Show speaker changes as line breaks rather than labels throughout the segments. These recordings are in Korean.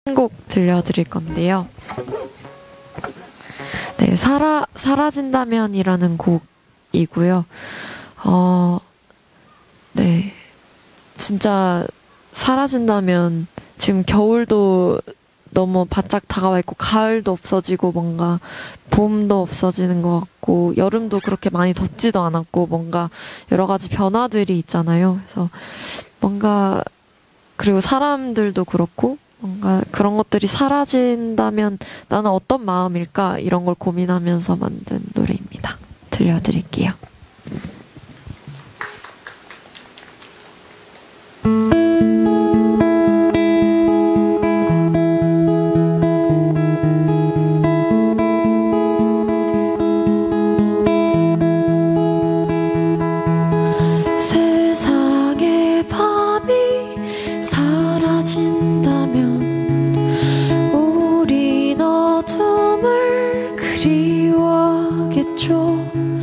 한 곡 들려드릴 건데요. 네, 사라진다면이라는 곡이고요. 네, 진짜 사라진다면 지금 겨울도 너무 바짝 다가와 있고 가을도 없어지고 뭔가 봄도 없어지는 것 같고 여름도 그렇게 많이 덥지도 않았고 뭔가 여러 가지 변화들이 있잖아요. 그래서 뭔가 그리고 사람들도 그렇고 뭔가 그런 것들이 사라진다면 나는 어떤 마음일까 이런 걸 고민하면서 만든 노래입니다. 들려드릴게요.
세상의 밤이 사라진다면 우린 어둠을 그리워하겠죠.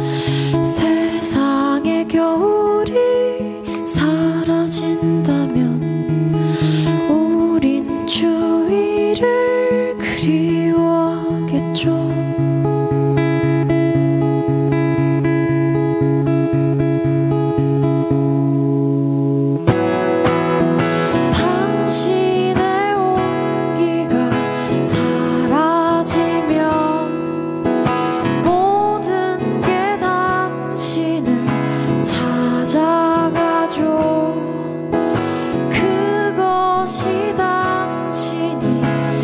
세상의 겨울이 사라진다면 우린 추위를 그리워하겠죠. 당신의 온기가 사라지면 모든 게 당신을 찾아가죠. 그것이 당신이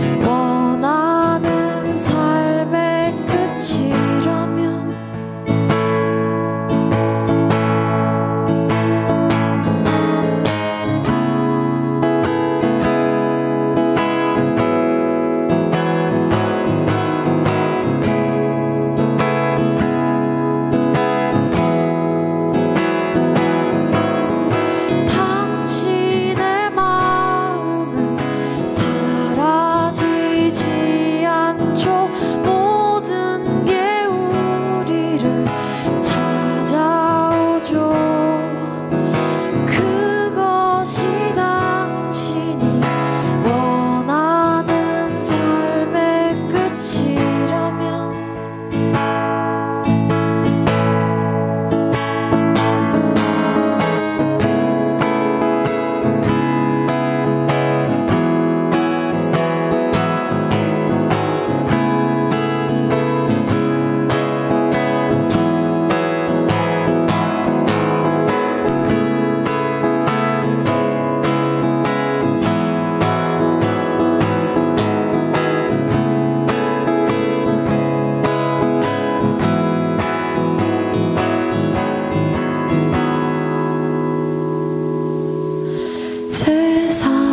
원하는 삶의 끝이라면 당신의 마음은 사라지지 않죠. 모든 게 우리를 찾아오죠. 그것이 당신이 원하는 삶의 끝이라면 세상